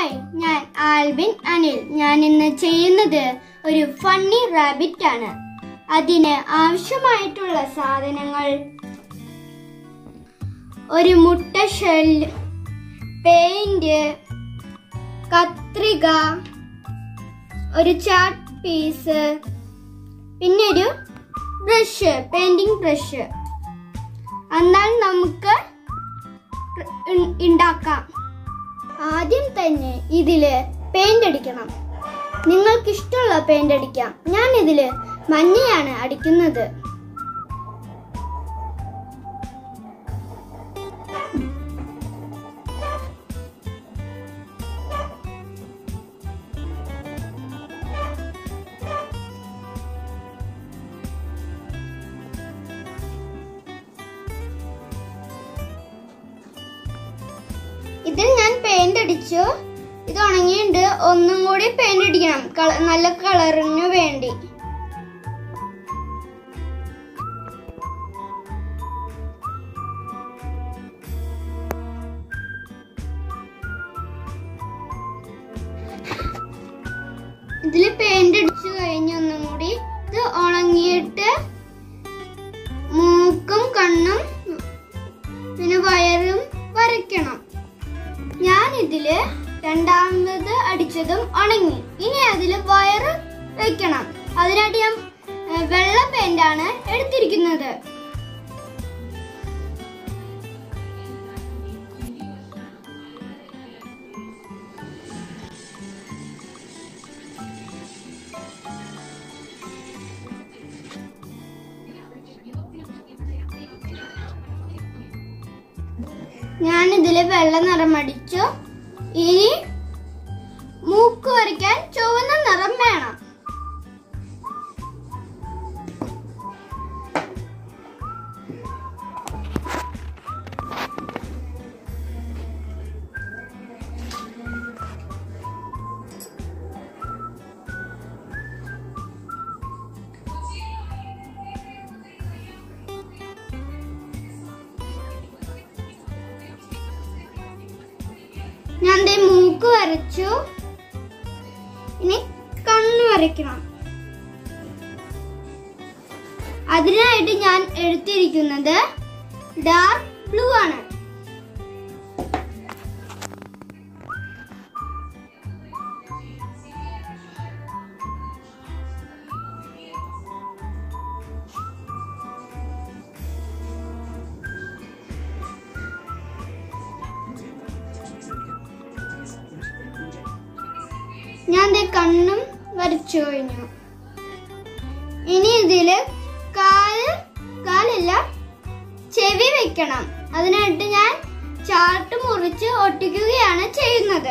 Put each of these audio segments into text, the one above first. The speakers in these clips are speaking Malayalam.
ഹായ്, ഞാൻ ആൽബിൻ അനിൽ. ഞാൻ ഇന്ന് ചെയ്യുന്നത് ഒരു ഫണ്ണി റാബിറ്റ് ആണ്. അതിന് ആവശ്യമായിട്ടുള്ള സാധനങ്ങൾ: ഒരു മുട്ട ഷെൽ, പെയിന്റ്, കത്രിക, ഒരു ചാർട്ട് പീസ്, പിന്നെ ഒരു ബ്രഷ്, പെയിന്റിംഗ് ബ്രഷ്. എന്നാൽ നമുക്ക് ഉണ്ടാക്കാം. ആദ്യം തന്നെ ഇതില് പെയിന്റ് അടിക്കണം. നിങ്ങൾക്ക് ഇഷ്ടമുള്ള പെയിന്റ് അടിക്കാം. ഞാൻ ഇതില് മഞ്ഞയാണ് അടിക്കുന്നത്. ഇതിൽ ഞാൻ പെയിന്റ് അടിച്ചു. ഇത് ഉണങ്ങിയിട്ട് ഒന്നും കൂടി പെയിന്റ് അടിക്കണം, നല്ല കളറിന് വേണ്ടി. ഇതിൽ പെയിന്റ് അടിച്ചു കഴിഞ്ഞ് ഒന്നും കൂടി ഇത് ഉണങ്ങിയിട്ട് മൂക്കും കണ്ണും പിന്നെ വയറും വരയ്ക്കണം. ഞാൻ ഇതില് രണ്ടാമത് അടിച്ചതും ഉണങ്ങി. ഇനി അതില് വയറ് വെക്കണം. അതിനായിട്ട് ഞാൻ വെള്ള പെയിന്റാണ് എടുത്തിരിക്കുന്നത്. ഞാൻ ഇതില് വെള്ള നിറം അടിച്ചു. ഇനി മൂക്ക് വരയ്ക്കാൻ ചുവന്ന നിറം വേണം. ഞാൻ മൂക്ക് വരച്ചു. ഇനി കണ്ണ് വരയ്ക്കണം. അതിനായിട്ട് ഞാൻ എടുത്തിരിക്കുന്നത് ഡാർക്ക് ബ്ലൂ ആണ്. ഞാൻ കണ്ണും വരച്ചു കഴിഞ്ഞു. ഇനി ഇതില് കാലല്ല ചെവി വെക്കണം. അതിനായിട്ട് ഞാൻ ചാർട്ട് മുറിച്ച് ഒട്ടിക്കുകയാണ് ചെയ്യുന്നത്.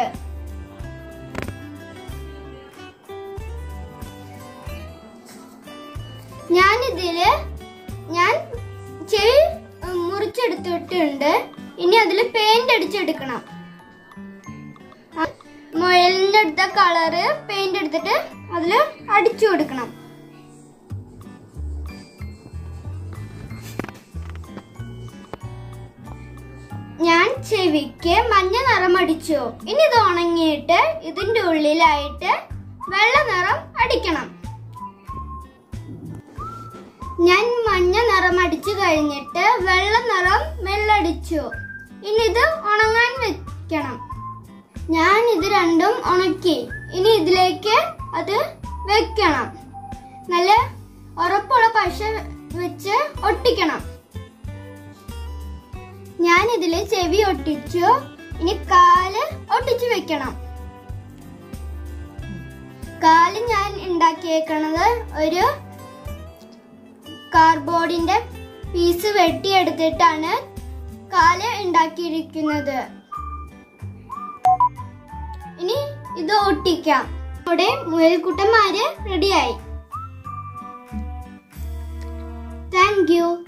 ഞാൻ ചെവി മുറിച്ചെടുത്തിട്ടുണ്ട്. ഇനി അതില് പെയിന്റ് അടിച്ചെടുക്കണം. മുയലിന്റെ എടുത്ത കളറ് പെയിന്റ് എടുത്തിട്ട് അതില് അടിച്ചു കൊടുക്കണം. ഞാൻ ചെവിക്ക് മഞ്ഞ നിറം അടിച്ചു. ഇനി ഇത് ഉണങ്ങിയിട്ട് ഇതിന്റെ ഉള്ളിലായിട്ട് വെള്ള നിറം അടിക്കണം. ഞാൻ മഞ്ഞ നിറം അടിച്ചു കഴിഞ്ഞിട്ട് വെള്ള നിറം മെല്ലടിച്ചു. ഇനി ഇത് ഉണങ്ങാൻ വെക്കണം. ഞാൻ ഇത് രണ്ടും ഉണക്കി. ഇനി ഇതിലേക്ക് അത് വെക്കണം. നല്ല ഉറപ്പുള്ള പശ വെച്ച് ഒട്ടിക്കണം. ഞാൻ ഇതില് ചെവി ഒട്ടിച്ചു. ഇനി കാല് ഒട്ടിച്ചു വെക്കണം. കാല് ഞാൻ ഉണ്ടാക്കിയേക്കണത് ഒരു കാർഡ്ബോർഡിന്റെ പീസ് വെട്ടിയെടുത്തിട്ടാണ് കാല് ഉണ്ടാക്കിയിരിക്കുന്നത്. ഇനി ഇത് ഒട്ടിക്കാം. ഇവിടെ മുയൽക്കുട്ടന്മാര് റെഡിയായി. Thank U.